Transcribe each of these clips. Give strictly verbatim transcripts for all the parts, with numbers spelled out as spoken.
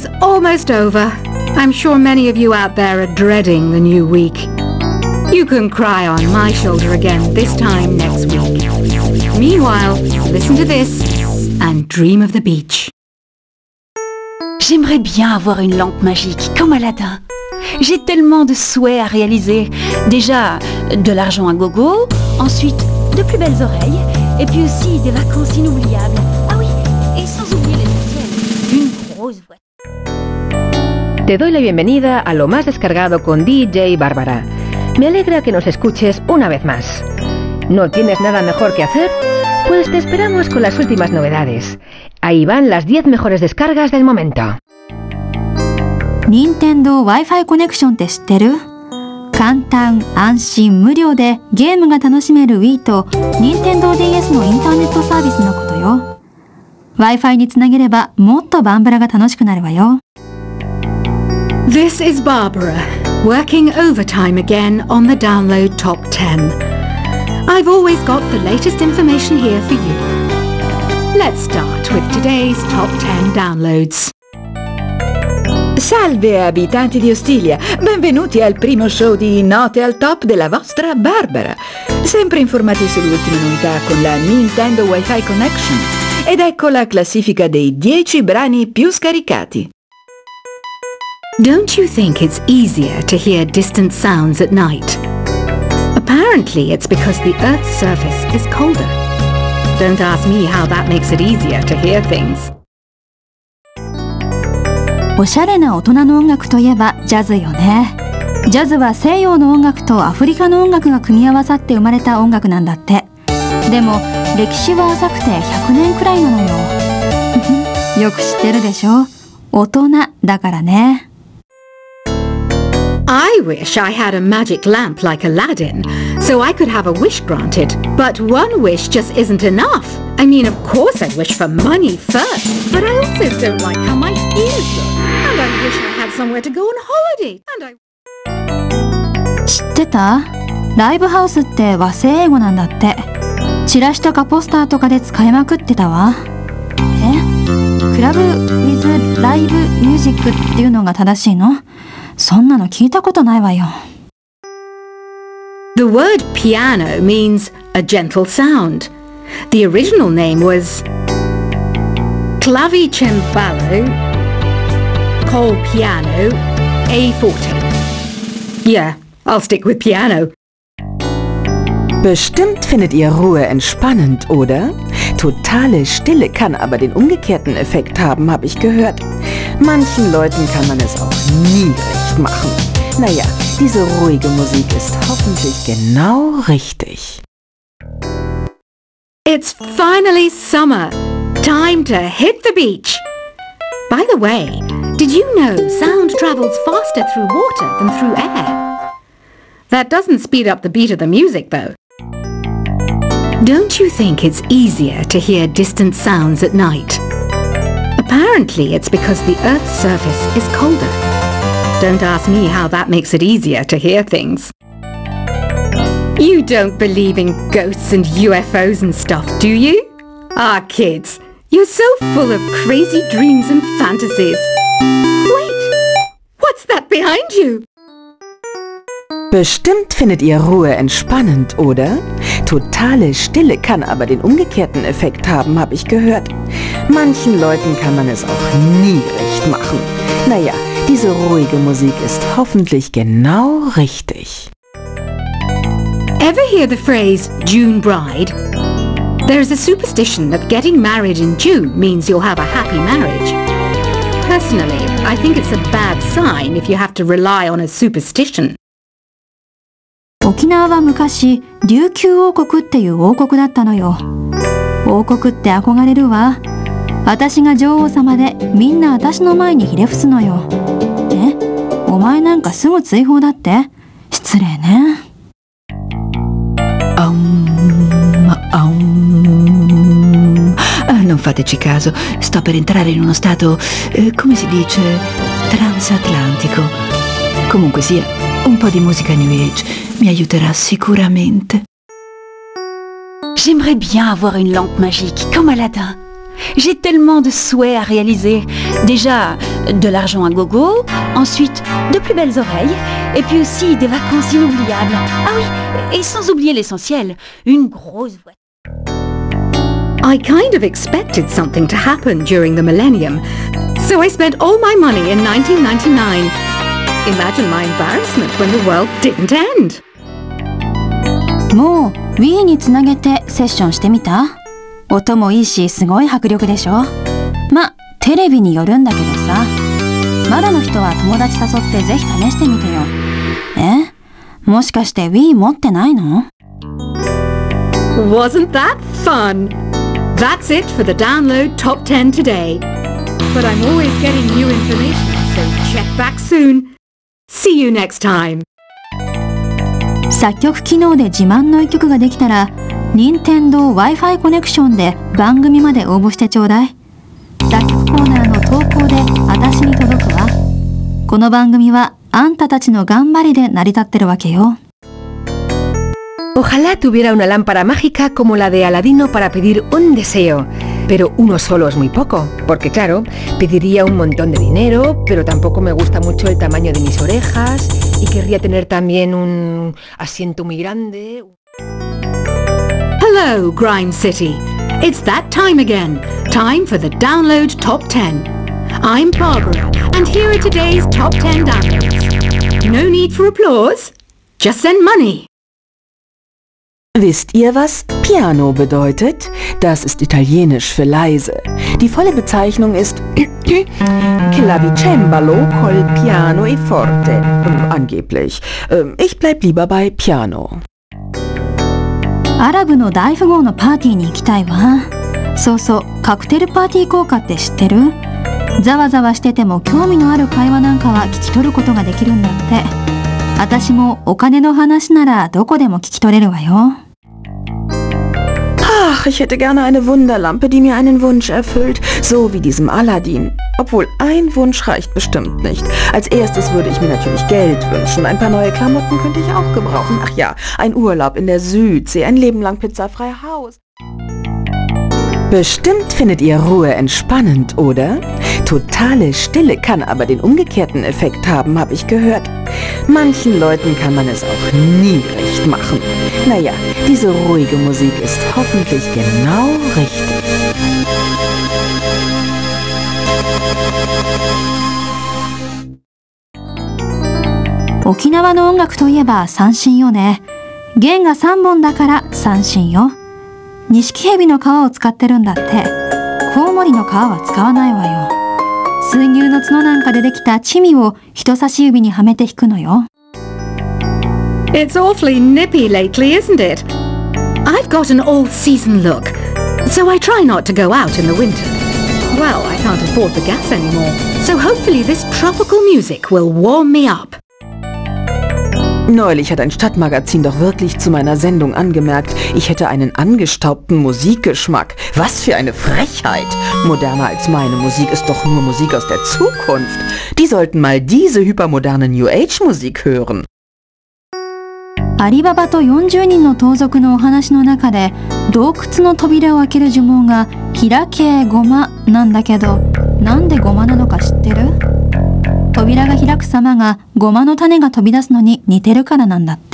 is almost over. I'm sure many of you out there are dreading the new week. You can cry on my shoulder again this time next week. Meanwhile, listen to this and dream of the beach. J'aimerais bien avoir une lampe magique, comme Aladdin. J'ai tellement de souhaits à réaliser. Déjà, de l'argent à gogo, ensuite, de plus belles oreilles, et puis aussi des vacances inoubliables. Ah oui, et sans oublier l'essentiel, une grosse voiture. Te doy la bienvenida a Lo Más Descargado con D J Bárbara. Me alegra que nos escuches una vez más. ¿No tienes nada mejor que hacer? Pues te esperamos con las últimas novedades. Ahí van las diez mejores descargas del momento. Nintendo Wi-Fi コネクションって知ってる？簡単、安心、無料でゲームが楽しめる Wii と Nintendo ディーエス のインターネットサービスのことよ。Wi-Fi につなげればもっとバンブラが楽しくなるわよ。 This is Barbara, working overtime again on the download top ten. I've always got the latest information here for you. Let's start with today's top ten downloads. Salve abitanti di Ostilia, benvenuti al primo show di Note al Top della vostra Barbara. Sempre informati sulle ultime novità con la Nintendo Wi-Fi Connection. Ed ecco la classifica dei dieci brani più scaricati. Don't you think it's easier to hear distant sounds at night? Apparently it's because the Earth's surface is colder. Don't ask me how that makes it easier to hear things. おしゃれな大人の音楽といえばジャズよね。ジャズは西洋の音楽とアフリカの音楽が組み合わさって生まれた音楽なんだって。でも歴史は浅くてひゃくねんくらいなのよ。よく知ってるでしょ。大人だからね。 I wish I had a magic lamp like Aladdin, so I could have a wish granted. But one wish just isn't enough. I mean, of course I wish for money first, but I also don't like how my ears look. And I wish I had somewhere to go on holiday. And I... 知ってた？ライブハウスって和製英語なんだって。チラシとかポスターとかで使いまくってたわ。え？クラブ・ウィズ・ライブ・ミュージックっていうのが正しいの？そんなの聞いたことないわよ。 The word piano means a gentle sound. The original name was Clavicembalo col piano A forte. Yeah, I'll stick with piano. Bestimmt findet ihr Ruhe entspannend, oder? Totale Stille kann aber den umgekehrten Effekt haben, habe ich gehört. Manchen Leuten kann man es auch nie recht machen. Naja, diese ruhige Musik ist hoffentlich genau richtig. It's finally summer. Time to hit the beach. By the way, did you know sound travels faster through water than through air? That doesn't speed up the beat of the music, though. Don't you think it's easier to hear distant sounds at night? Apparently it's because the Earth's surface is colder. Don't ask me how that makes it easier to hear things. You don't believe in ghosts and U F Os and stuff, do you? Ah, kids, you're so full of crazy dreams and fantasies. Wait, what's that behind you? Bestimmt findet ihr Ruhe entspannend, oder? Totale Stille kann aber den umgekehrten Effekt haben, habe ich gehört. Manchen Leuten kann man es auch nie recht machen. Naja, diese ruhige Musik ist hoffentlich genau richtig. Ever hear the phrase June bride? There's a superstition that getting married in June means you'll have a happy marriage. Personally, I think it's a bad sign if you have to rely on a superstition. 沖縄は昔、琉球王国っていう王国だったのよ。王国って憧れるわ。私が女王様でみんな私の前にひれ伏すのよ。え？お前なんかすぐ追放だって？失礼ね。 Um, um. Non fateci caso, sto per entrare in uno stato, eh, come si dice, transatlantico. Comunque sia, un po' di musica New Age mi aiuterà sicuramente. J'aimerais bien avoir une lampe magique, comme Aladdin. J'ai tellement de souhaits à réaliser. Déjà, de l'argent à gogo, ensuite, de plus belles oreilles, et puis aussi des vacances inoubliables. Ah oui, et sans oublier l'essentiel, une grosse voiture. I kind of expected something to happen during the millennium, so I spent all my money in nineteen ninety-nine. Imagine my embarrassment when the world didn't end. もう Wii につなげてセッションしてみた？音もいいしすごい迫力でしょ。ま、テレビによるんだけどさ。まだの人は友達誘ってぜひ試してみてよ。え？もしかして Wii 持ってないの？ Wasn't that fun? That's it for the download top ten today. But I'm always getting new information, so check back soon. See you next time. 作曲機能で自慢の一曲ができたら、任天堂 Wi-Fi コネクションで番組まで応募してちょうだい。作曲コーナーの投稿で私に届くわ。この番組はあんたたちの頑張りで成り立ってるわけよ。 Ojalá tuviera una lámpara mágica como la de Aladino para pedir un deseo. Pero uno solo es muy poco, porque claro, pediría un montón de dinero, pero tampoco me gusta mucho el tamaño de mis orejas y querría tener también un asiento muy grande. Hello, Grime City. It's that time again. Time for the download top ten. I'm Barbara, and here are today's top ten downloads. No need for applause. Just send money. Wisst ihr, was Piano bedeutet? Das ist italienisch für leise. Die volle Bezeichnung ist Clavicembalo col piano e forte. Ähm, angeblich. Ähm, ich bleib lieber bei Piano. アラブの大富豪のパーティーに行きたいわ。そうそう、カクテルパーティー効果って知ってる？ざわざわしてても興味のある会話なんかは聞き取ることができるんだって。私もお金の話ならどこでも聞き取れるわよ。 Ach, ich hätte gerne eine Wunderlampe, die mir einen Wunsch erfüllt, so wie diesem Aladdin. Obwohl, ein Wunsch reicht bestimmt nicht. Als erstes würde ich mir natürlich Geld wünschen. Ein paar neue Klamotten könnte ich auch gebrauchen. Ach ja, ein Urlaub in der Südsee, ein Leben lang pizzafrei Haus. Bestimmt findet ihr Ruhe entspannend, oder? Totale Stille kann aber den umgekehrten Effekt haben, habe ich gehört. Manchen Leuten kann man es auch nie recht machen. Naja, diese ruhige Musik ist hoffentlich genau richtig. 沖縄の音楽といえば三線よね。弦がさんぼんだから三線よ。錦蛇の皮を使ってるんだって。コウモリの皮は使わないわよ。水牛の角なんかでできたチミを人差し指にはめて弾くのよ。 It's awfully nippy lately, isn't it? I've got an all-season look, so I try not to go out in the winter. Well, I can't afford the gas anymore, so hopefully this tropical music will warm me up. Neulich hat ein Stadtmagazin doch wirklich zu meiner Sendung angemerkt, ich hätte einen angestaubten Musikgeschmack. Was für eine Frechheit! Moderner als meine Musik ist doch nur Musik aus der Zukunft. Die sollten mal diese hypermoderne New Age Musik hören. アリババとよんじゅうにんの盗賊のお話の中で洞窟の扉を開ける呪文が開けごまなんだけど、なんでごまなのか知ってる？扉が開く様がごまの種が飛び出すのに似てるからなんだって。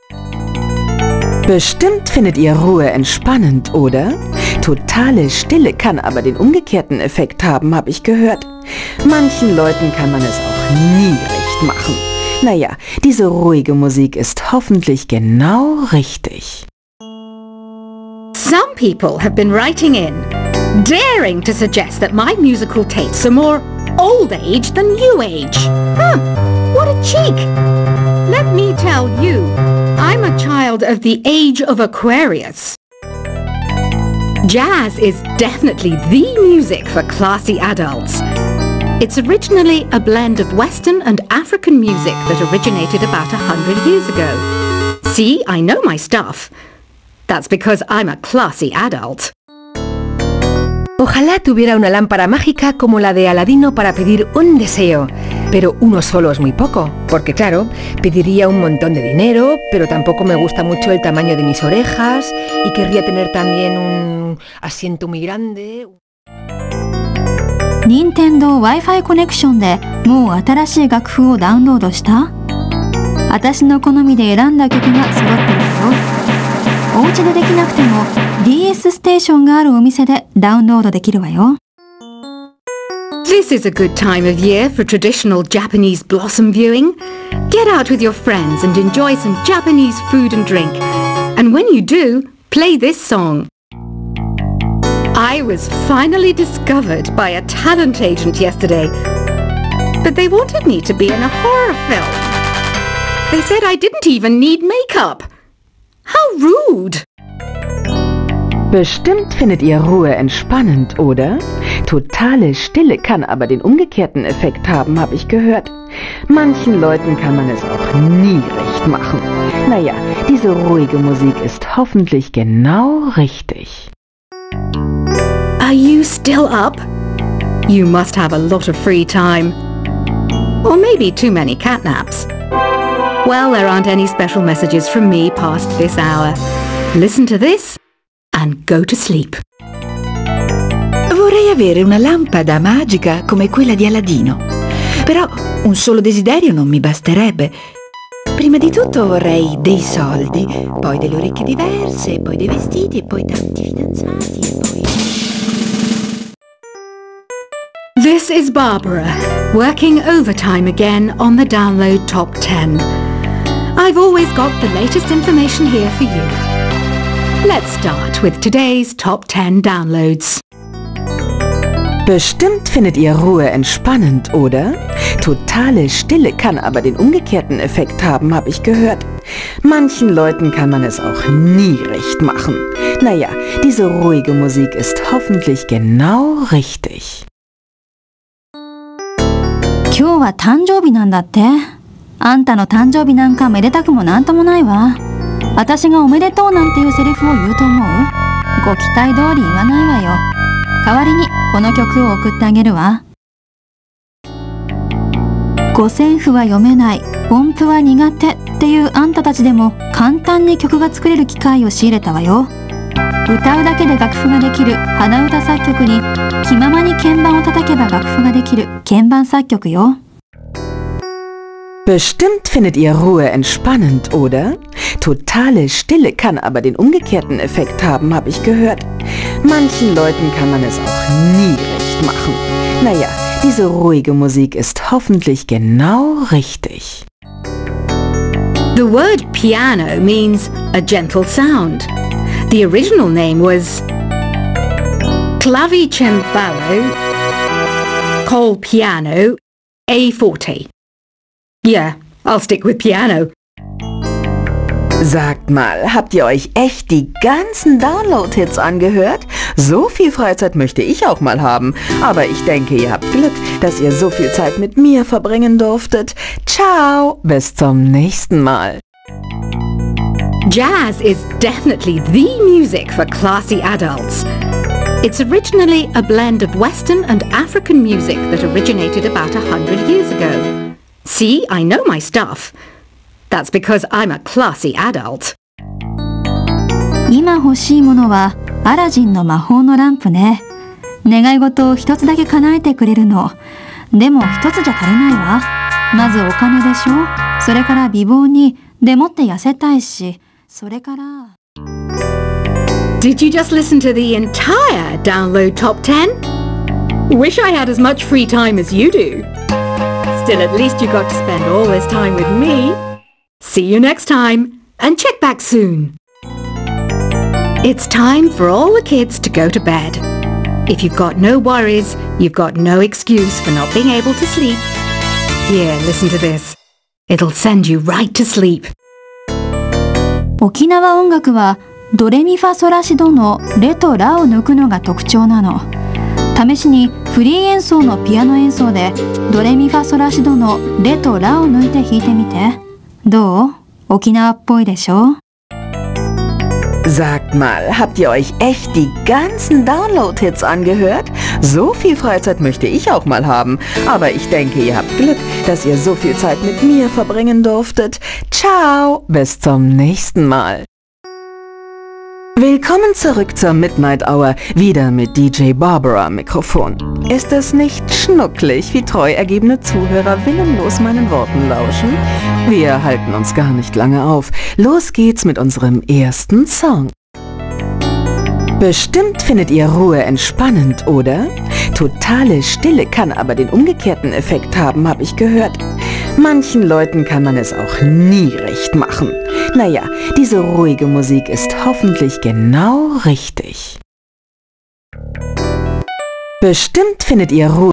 Bestimmt findet ihr Ruhe entspannend, oder? Totale Stille kann aber den umgekehrten Effekt haben, habe ich gehört. Manchen Leuten kann man es auch nie recht machen. Naja, diese ruhige Musik ist hoffentlich genau richtig. Some people have been writing in, daring to suggest that my musical tastes are more old age than new age. Huh, what a cheek! Let me tell you, I'm a child of the age of Aquarius. Jazz is definitely the music for classy adults. It's originally a blend of Western and African music that originated about a hundred years ago. See, I know my stuff. That's because I'm a classy adult. Ojalá tuviera una lámpara mágica como la de Aladino para pedir un deseo. Pero uno solo es muy poco, porque claro, pediría un montón de dinero, pero tampoco me gusta mucho el tamaño de mis orejas y querría tener también un asiento muy grande. 任天堂 Wi-Fi コネクションでもう新しい楽譜をダウンロードした？私の好みで選んだ曲が揃ってるわよ。お家でできなくても ディーエス ステーションがあるお店でダウンロードできるわよ。 This is a good time of year for traditional Japanese blossom viewing. Get out with your friends and enjoy some Japanese food and drink. And when you do, play this song. I was finally discovered by a talent agent yesterday, but they wanted me to be in a horror film. They said I didn't even need makeup. How rude! Bestimmt findet ihr Ruhe entspannend, oder? Totale Stille kann aber den umgekehrten Effekt haben, habe ich gehört. Manchen Leuten kann man es auch nie recht machen. Naja, diese ruhige Musik ist hoffentlich genau richtig. Are you still up? You must have a lot of free time. Or maybe too many catnaps. Well, there aren't any special messages from me past this hour. Listen to this and go to sleep. Vorrei avere una lampada magica come quella di Aladino. Però un solo desiderio non mi basterebbe. Prima di tutto vorrei dei soldi, poi delle orecchie diverse, poi dei vestiti e poi tanti fidanzati e poi... This is Barbara, working overtime again on the Download Top ten. I've always got the latest information here for you. Let's start with today's Top ten Downloads. Bestimmt findet ihr Ruhe entspannend, oder? Totale Stille kann aber den umgekehrten Effekt haben, habe ich gehört. Manchen Leuten kann man es auch nie recht machen. Naja, diese ruhige Musik ist hoffentlich genau richtig. 今日は誕生日なんだって。あんたの誕生日なんかめでたくもなんともないわ。私がおめでとうなんていうセリフを言うと思う？ご期待通り言わないわよ。代わりにこの曲を送ってあげるわ。五線譜は読めない、音符は苦手っていうあんたたちでも簡単に曲が作れる機会を仕入れたわよ。歌うだけで楽譜ができる鼻歌作曲に気ままに鍵盤を叩けば楽譜ができる鍵盤作曲よ。 Bestimmt findet ihr Ruhe entspannend, oder? Totale Stille kann aber den umgekehrten Effekt haben, habe ich gehört. Manchen Leuten kann man es auch nie recht machen. Naja, diese ruhige Musik ist hoffentlich genau richtig. The word piano means a gentle sound. The original name was Clavicembalo col piano A forte. Yeah, I'll stick with piano. Sagt mal, habt ihr euch echt die ganzen Download-Hits angehört? So viel Freizeit möchte ich auch mal haben. Aber ich denke, ihr habt Glück, dass ihr so viel Zeit mit mir verbringen durftet. Ciao, bis zum nächsten Mal. Jazz is definitely the music for classy adults. It's originally a blend of Western and African music that originated about a hundred years ago. See, I know my stuff. That's because I'm a classy adult. 今欲しいものはアラジンの魔法のランプね。願い事を一つだけ叶えてくれるの。でも一つじゃ足りないわ。まずお金でしょ。それから美貌に、でもって痩せたいし、それから。 Did you just listen to the entire Download Top ten? Wish I had as much free time as you do. Still, at least you got to spend all this time with me. See you next time, and check back soon. It's time for all the kids to go to bed. If you've got no worries, you've got no excuse for not being able to sleep. Here, listen to this. It'll send you right to sleep. 沖縄音楽はドレミファソラシドのレとラを抜くのが特徴なの。試しにフリー演奏のピアノ演奏でドレミファソラシドのレとラを抜いて弾いてみて。どう？沖縄っぽいでしょ？ Sagt mal, habt ihr euch echt die ganzen Download-Hits angehört? So viel Freizeit möchte ich auch mal haben. Aber ich denke, ihr habt Glück, dass ihr so viel Zeit mit mir verbringen durftet. Ciao, bis zum nächsten Mal. Will Willkommen zurück zur Midnight Hour, wieder mit D J Barbara am Mikrofon. Ist es nicht schnucklig, wie treu ergebene Zuhörer willenlos meinen Worten lauschen? Wir halten uns gar nicht lange auf. Los geht's mit unserem ersten Song. Bestimmt findet ihr Ruhe entspannend, oder? Totale Stille kann aber den umgekehrten Effekt haben, habe ich gehört. Manchen Leuten kann man es auch nie recht machen. Naja, diese ruhige Musik ist hoffentlich genau richtig. Bestimmt findet ihr Ruhe